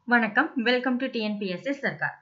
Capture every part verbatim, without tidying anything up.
வணக்கம். Welcome to T N P S C SARKAR.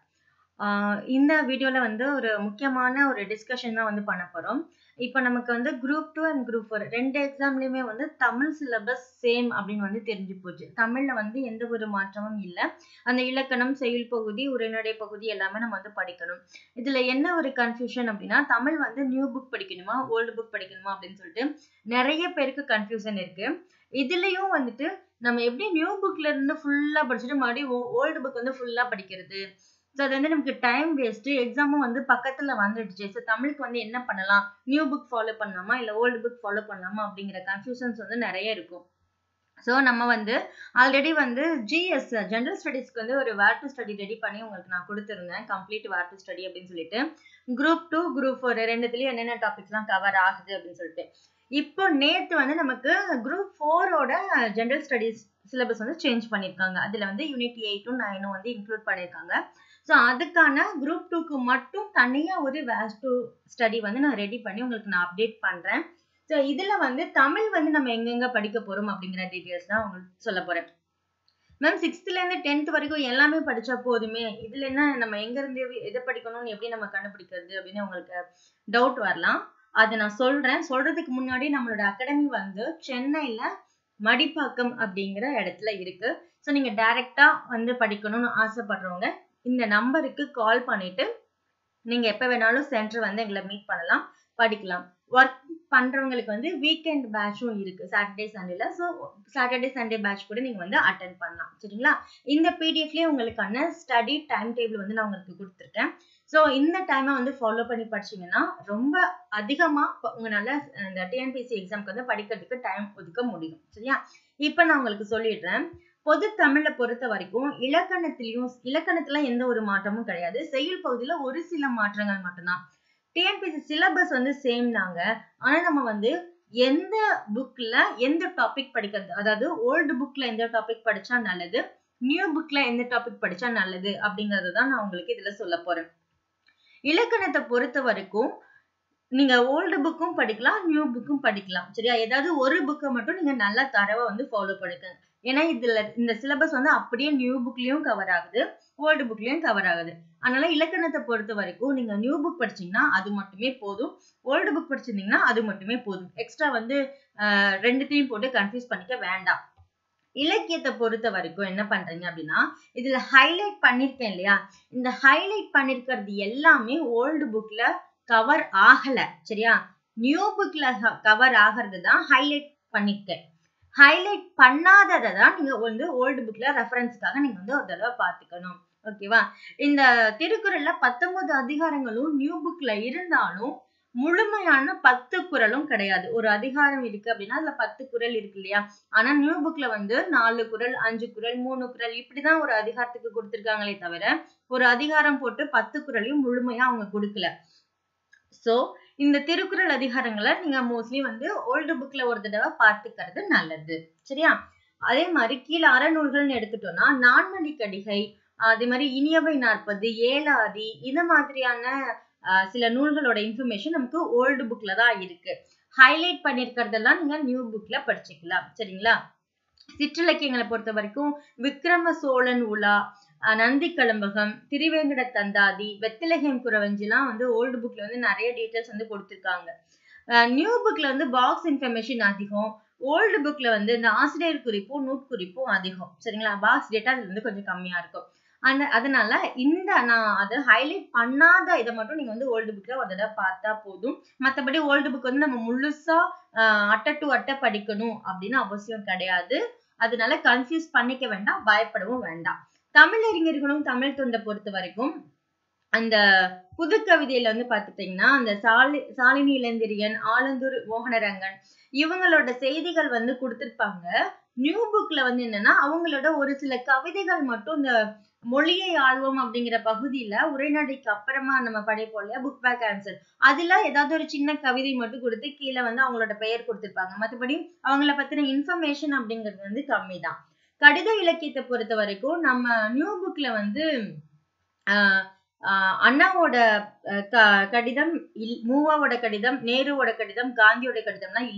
இந்த வீடியோல வந்து ஒரு முக்கியமான ஒரு டிஸ்கஷன் தான் வந்து பண்ண போறோம். இப்போ நமக்கு வந்து group two and group four ரெண்டு எக்ஸாம்லயுமே வந்து தமிழ் சிலபஸ் சேம் அப்படின்னு வந்து தெரிஞ்சு போச்சு. தமிழ்ல வந்து எந்த ஒரு மாற்றமும் இல்லை. அந்த இலக்கணம், செய்யுள் பகுதி, உரைநடை பகுதி எல்லாமே நம்ம வந்து படிக்கணும். இதுல என்ன ஒரு கன்ஃபியூஷன் அப்படின்னா, தமிழ் வந்து நியூ புக் படிக்கணுமா, ஓல்டு புக் படிக்கணுமா அப்படின்னு சொல்லிட்டு நிறைய பேருக்கு கன்ஃபியூஷன் இருக்கு. இதுலயும் வந்துட்டு நம்ம எப்படி நியூ புக்ல இருந்து ஃபுல்லா படிச்சுட்டு மறுபடியும் ஓல்டு புக் வந்து ஃபுல்லா படிக்கிறது. ஸோ அது வந்து நமக்கு டைம் வேஸ்ட். எக்ஸாமும் வந்து பக்கத்துல வந்துடுச்சு. ஸோ தமிழுக்கு வந்து என்ன பண்ணலாம், நியூ புக் ஃபாலோ பண்ணலாமா இல்ல ஓல்டு புக் ஃபாலோ பண்ணலாமா அப்படிங்கிற கன்ஃபியூஷன்ஸ் வந்து நிறைய இருக்கும். ஸோ நம்ம வந்து ஆல்ரெடி வந்து ஜிஎஸ் ஜென்ரல் ஸ்டடீஸ்க்கு வந்து ஒரு வேர் டு ஸ்டடி ரெடி பண்ணி உங்களுக்கு நான் கொடுத்துருந்தேன். கம்ப்ளீட் வேர் டு ஸ்டடி அப்படின்னு சொல்லிட்டு குரூப் டூ குரூப் ஃபோர் ரெண்டுத்துலயும் என்னென்ன டாபிக்ஸ்லாம் கவர் ஆகுது அப்படின்னு சொல்லிட்டு. இப்போ நேத்து வந்து நமக்கு குரூப் ஃபோரோட ஜென்ரல் ஸ்டடீஸ் சிலபஸ் வந்து சேஞ்ச் பண்ணியிருக்காங்க. அதுல வந்து யூனிட் எயிட்டும் நைனும் வந்து இன்க்ளூட் பண்ணியிருக்காங்க. ஸோ அதுக்கான குரூப் டூக்கு மட்டும் தனியா ஒரு வேர் டு ஸ்டடி வந்து நான் ரெடி பண்ணி உங்களுக்கு நான் அப்டேட் பண்றேன். ஸோ இதுல வந்து தமிழ் வந்து நம்ம எங்கெங்க படிக்க போறோம் அப்படிங்கிற டீட்டெயில்ஸ் தான் உங்களுக்கு சொல்ல போறேன். மேம் சிக்ஸ்த்ல இருந்து டென்த் வரைக்கும் எல்லாமே படிச்சா போதுமே, இதுல என்ன நம்ம எங்க இருந்து எதை படிக்கணும்னு எப்படி நம்ம கண்டுபிடிக்கிறது அப்படின்னு உங்களுக்கு டவுட் வரலாம். அதை நான் சொல்றேன். சொல்றதுக்கு முன்னாடி நம்மளோட அகாடமி வந்து சென்னையில மடிப்பாக்கம் அப்படிங்கிற இடத்துல இருக்கு. ஸோ நீங்க டைரக்டா வந்து படிக்கணும்னு ஆசைப்படுறவங்க இந்த நம்பருக்கு கால் பண்ணிட்டு நீங்க எப்ப வேணாலும் சென்டர் வந்து எங்களை மீட் பண்ணலாம், படிக்கலாம். ஒர்க் பண்றவங்களுக்கு வந்து வீக்கெண்ட் பேட்சும் இருக்கு சாட்டர்டே சண்டேல. ஸோ சாட்டர்டே சண்டே பேட்ச் கூட நீங்க வந்து அட்டென்ட் பண்ணலாம். சரிங்களா? இந்த பிடிஎஃப்லயே உங்களுக்கான ஸ்டடி டைம் டேபிள் வந்து நான் உங்களுக்கு கொடுத்துருக்கேன். ஸோ இந்த டைமை வந்து ஃபாலோ பண்ணி படிச்சீங்கன்னா ரொம்ப அதிகமா உங்களால இந்த டிஎன்பிஎஸ்சி எக்ஸாம்க்கு வந்து படிக்கிறதுக்கு டைம் ஒதுக்க முடியும். சரியா? இப்ப நான் உங்களுக்கு சொல்லிடுறேன். பொது தமிழை பொறுத்த வரைக்கும் இலக்கணத்திலையும் இலக்கணத்துல எந்த ஒரு மாற்றமும் கிடையாது. செய்யுள் பகுதியில ஒரு சில மாற்றங்கள் மட்டும்தான். டிஎன்பிஎஸ்சி சிலபஸ் வந்து சேம் தாங்க. ஆனா நம்ம வந்து எந்த புக்ல எந்த டாபிக் படிக்கிறது, அதாவது ஓல்டு புக்ல எந்த டாபிக் படிச்சா நல்லது, நியூ புக்ல எந்த டாபிக் படிச்சா நல்லது அப்படிங்கறது தான் நான் உங்களுக்கு இதுல சொல்ல போறேன். இலக்கணத்தை பொறுத்த வரைக்கும் நீங்க ஓல்டு புக்கும் படிக்கலாம், நியூ புக்கும் படிக்கலாம். சரியா? ஏதாவது ஒரு புக்கை மட்டும் நீங்க நல்லா தரவா வந்து ஃபாலோ பண்ணிக்கங்க. ஏன்னா இதுல இந்த சிலபஸ் வந்து அப்படியே நியூ புக்லயும் கவர் ஆகுது, ஓல்டு புக்லயும் கவர் ஆகுது. அதனால இலக்கணத்தை பொறுத்த வரைக்கும் நீங்க நியூ புக் படிச்சீங்கன்னா அது மட்டுமே போதும், ஓல்டு புக் படிச்சிருந்தீங்கன்னா அது மட்டுமே போதும். எக்ஸ்ட்ரா வந்து ஆஹ் ரெண்டுத்தையும் போட்டு கன்ஃபியூஸ் பண்ணிக்க வேண்டாம். இலக்கியத்தை பொறுத்த வரைக்கும் என்ன பண்றீங்க அப்படின்னா, இதுல ஹைலைட் பண்ணிருக்கேன் இல்லையா, இந்த ஹைலைட் பண்ணிருக்கிறது எல்லாமே ஓல்டு புக்ல கவர் ஆகல. சரியா? நியூ புக்ல கவர் ஆகிறது தான் ஹைலைட் பண்ணிருக்கேன். ஹைலைட் பண்ணாததை தான் நீங்க வந்து ஓல்டு புக்ல ரெஃபரன்ஸ்க்காக நீங்க வந்து ஒரு தடவை பார்த்துக்கணும். ஓகேவா? இந்த திருக்குறள்ல பத்தொன்பது அதிகாரங்களும் நியூ புக்ல இருந்தாலும் முழுமையான பத்து குறளும் கிடையாது. ஒரு அதிகாரம் இருக்கு அப்படின்னா அதுல பத்து குறள் இருக்கு இல்லையா? ஆனா நியூ புக்ல வந்து நாலு குறள், அஞ்சு குறள், மூணு குறள் இப்படிதான் ஒரு அதிகாரத்துக்கு கொடுத்திருக்காங்களே தவிர ஒரு அதிகாரம் போட்டு பத்து குறளையும் முழுமையா அவங்க கொடுக்கல. சோ இந்த திருக்குறள் அதிகாரங்களை நீங்க மோஸ்ட்லி வந்து ஓல்டு புக்ல ஒரு தடவை பார்த்துக்கிறது நல்லது. சரியா? அதே மாதிரி கீழே அறநூல்கள்னு எடுத்துட்டோம்னா நான்மணிக்கடிகை, அதே மாதிரி இனியவை நாற்பது, ஏலாதி, இந்த மாதிரியான சில நூல்களோட இன்ஃபர்மேஷன் நமக்கு ஓல்டு புக்ல தான் இருக்கு. ஹைலைட் பண்ணிருக்கிறதெல்லாம் நீங்க நியூ புக்ல படிச்சுக்கலாம். சரிங்களா? சிற்றிலக்கியங்களை பொறுத்த வரைக்கும் விக்ரம சோழன் உலா, நந்தி கலம்பகம், திருவேங்கட தந்தாதி, வெத்திலகம் குறவஞ்சிலாம் வந்து ஓல்டு புக்ல வந்து நிறைய டீடைல்ஸ் வந்து கொடுத்திருக்காங்க. நியூ புக்ல வந்து பாக்ஸ் இன்ஃபர்மேஷன் அதிகம், ஓல்டு புக்ல வந்து இந்த ஆசிரியர் குறிப்பும் நூட்குறிப்பும் அதிகம். சரிங்களா? பாக்ஸ் டேட்டா அது வந்து கொஞ்சம் கம்மியா இருக்கும். அந்த அதனால இந்த நான் அதை ஹைலைட் பண்ணாத இதை மட்டும் நீங்க வந்து ஓல்டு புக்ல ஒரு தடவை பார்த்தா போதும். மற்றபடி ஓல்டு புக் வந்து நம்ம முழுசா ஆஹ் அட்டை டு அட்டை படிக்கணும் அப்படின்னு அவசியம் கிடையாது. அதனால கன்ஃபியூஸ் பண்ணிக்க வேண்டாம், பயப்படவும் வேண்டாம். தமிழறிஞர்களும் தமிழ் தொண்டை பொறுத்த வரைக்கும் அந்த புது கவிதையில வந்து பாத்துட்டீங்கன்னா அந்த சாலி சாலினி இளந்திரியன், ஆலந்தூர் மோகனரங்கன் இவங்களோட செய்திகள் வந்து கொடுத்திருப்பாங்க. நியூ புக்ல வந்து என்னன்னா அவங்களோட ஒரு சில கவிதைகள் மட்டும் இந்த மொழியை ஆழ்வோம் அப்படிங்கிற பகுதியில உரைநடைக்கு அப்புறமா நம்ம படிப்போம் இல்லையா, புக் பேக் ஆன்சர், அதுல ஏதாவது ஒரு சின்ன கவிதை மட்டும் கொடுத்து கீழே வந்து அவங்களோட பெயர் கொடுத்திருப்பாங்க. மற்றபடி அவங்கள பத்தின இன்ஃபர்மேஷன் அப்படிங்கிறது வந்து கம்மி தான். கடித இலக்கியத்தை பொறுத்த வரைக்கும் நம்ம நியூ புக்ல வந்து ஆஹ் ஆஹ் அண்ணாவோட கடிதம், மூவாவோட கடிதம், நேருவோட கடிதம், காந்தியோட கடிதம்லாம் இல்ல.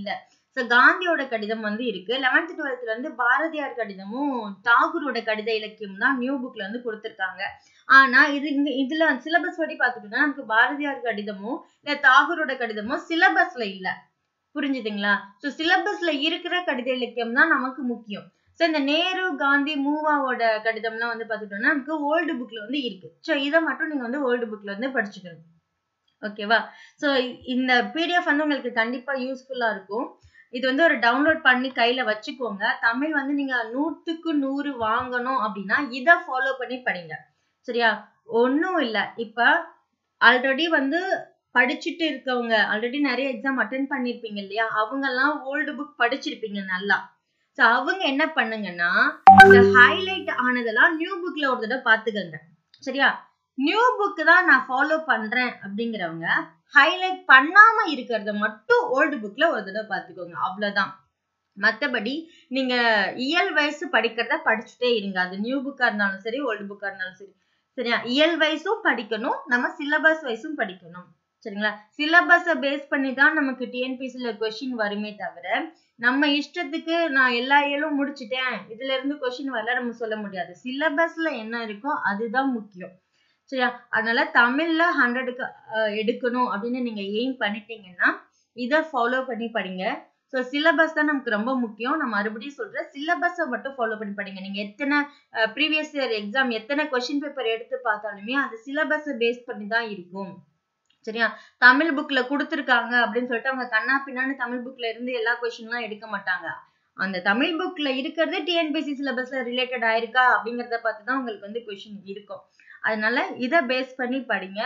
ஸோ காந்தியோட கடிதம் வந்து இருக்கு. லெவன்த் டுவெல்த்ல வந்து பாரதியார் கடிதமும் தாகூரோட கடித இலக்கியம் தான் நியூ புக்ல வந்து கொடுத்துருக்காங்க. ஆனா இது இங்க இதுல சிலபஸ் படி பார்த்துட்டோம்னா நமக்கு பாரதியார் கடிதமும் இல்ல தாகூரோட கடிதமும் சிலபஸ்ல இல்ல. புரிஞ்சுதுங்களா? ஸோ சிலபஸ்ல இருக்கிற கடித இலக்கியம் தான் நமக்கு முக்கியம். ஸோ இந்த நேரு காந்தி மூவாவோட கடிதம்லாம் வந்து பார்த்துட்டோம்னா நமக்கு ஓல்டு புக்ல வந்து இருக்கு. ஸோ இதை மட்டும் நீங்க வந்து ஓல்டு புக்ல வந்து படிச்சுக்கணும். ஓகேவா? ஸோ இந்த பிடிஎஃப் வந்து உங்களுக்கு கண்டிப்பா யூஸ்ஃபுல்லா இருக்கும். இது வந்து ஒரு டவுன்லோட் பண்ணி கையில வச்சுக்கோங்க. தமிழ் வந்து நீங்க நூற்றுக்கு நூறு வாங்கணும் அப்படின்னா இதை ஃபாலோ பண்ணி படிங்க. சரியா? ஒன்னும் இல்ல. இப்ப ஆல்ரெடி வந்து படிச்சுட்டு இருக்கவங்க ஆல்ரெடி நிறைய எக்ஸாம் அட்டென்ட் பண்ணிருப்பீங்க இல்லையா? அவங்க எல்லாம் ஓல்டு புக் படிச்சிருப்பீங்க நல்லா. சோ அவங்க என்ன பண்ணுங்கன்னா இந்த ஹைலைட் ஆனதெல்லாம் நியூ புக்ல ஒரு தடவை பாத்துக்கங்க. சரியா? நியூ புக் தான் நான் ஃபாலோ பண்றேன் அப்படிங்கிறவங்க ஹைலைட் பண்ணாம இருக்கிறத மட்டும் ஓல்டு புக்ல ஒரு தடவை பாத்துக்கோங்க. அவ்வளவுதான். மத்தபடி நீங்க இயல் வயசு படிக்கிறத படிச்சுட்டே இருங்க. அது நியூ புக்கா இருந்தாலும் சரி ஓல்டு புக்கா இருந்தாலும் சரி. சரியா? இயல் வயசும் படிக்கணும், நம்ம சிலபஸ் வைஸும் படிக்கணும். சரிங்களா? சிலபஸை பேஸ் பண்ணி தான் நமக்கு டிஎன்பிஎஸ்சில கொஸ்டின் வருமே தவிர நம்ம இஷ்டத்துக்கு நான் எல்லா இயலும் முடிச்சுட்டேன் இதுல இருந்து கொஸ்டின் வரல நம்ம சொல்ல முடியாது. சிலபஸ்ல என்ன இருக்கோ அதுதான் முக்கியம். சரியா? அதனால தமிழ்ல ஹண்ட்ரடுக்கு எடுக்கணும் அப்படின்னு நீங்க எய்ம் பண்ணிட்டீங்கன்னா இதை ஃபாலோ பண்ணி படிங்க. ஸோ சிலபஸ் தான் நமக்கு ரொம்ப முக்கியம். நான் மறுபடியும் சொல்றேன், சிலபஸை மட்டும் ஃபாலோ பண்ணி படிங்க. நீங்க எத்தனை ப்ரீவியஸ் இயர் எக்ஸாம் எத்தனை கொஸ்டின் பேப்பர் எடுத்து பார்த்தாலுமே அது சிலபஸை பேஸ் பண்ணி தான் இருக்கும். சரியா? தமிழ் புக்ல கொடுத்துருக்காங்க அப்படின்னு சொல்லிட்டு அவங்க கண்ணா பின்னான்னு தமிழ் புக்ல இருந்து எல்லா கொஸ்டின்லாம் எடுக்க மாட்டாங்க. அந்த தமிழ் புக்ல இருக்கிறது டிஎன்பிஎஸ்சி சிலபஸ்ல ரிலேட்டட் ஆயிருக்கா அப்படிங்கறத பார்த்து தான் உங்களுக்கு வந்து கொஸ்டின் இருக்கும். அதனால இதை பேஸ் பண்ணி படிங்க.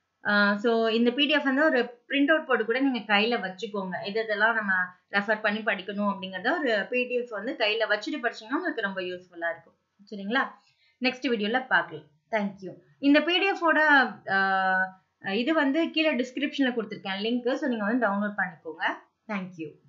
ஸோ இந்த பிடிஎஃப் வந்து ஒரு பிரிண்ட் அவுட் போட்டு கூட நீங்க கையில வச்சுக்கோங்க. எது இதெல்லாம் நம்ம ரெஃபர் பண்ணி படிக்கணும் அப்படிங்கறத ஒரு பிடிஎஃப் வந்து கையில வச்சுட்டு படிச்சீங்கன்னா உங்களுக்கு ரொம்ப யூஸ்ஃபுல்லா இருக்கும். சரிங்களா? நெக்ஸ்ட் வீடியோல பார்க்கலாம். தேங்க்யூ. இந்த பிடிஎஃபோட இது வந்து கீழே டிஸ்கிரிப்ஷன்ல கொடுத்துருக்கேன் லிங்க். ஸோ நீங்க வந்து டவுன்லோட் பண்ணிக்கோங்க. தேங்க்யூ.